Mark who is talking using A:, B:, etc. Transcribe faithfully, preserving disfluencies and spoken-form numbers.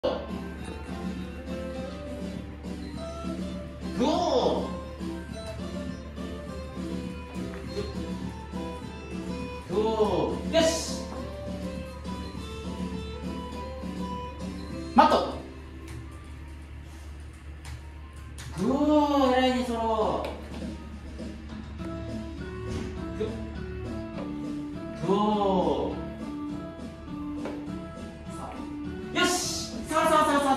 A: ゴーゴー、よし。マット。ゴー、偉いね、ソロ。ゴー。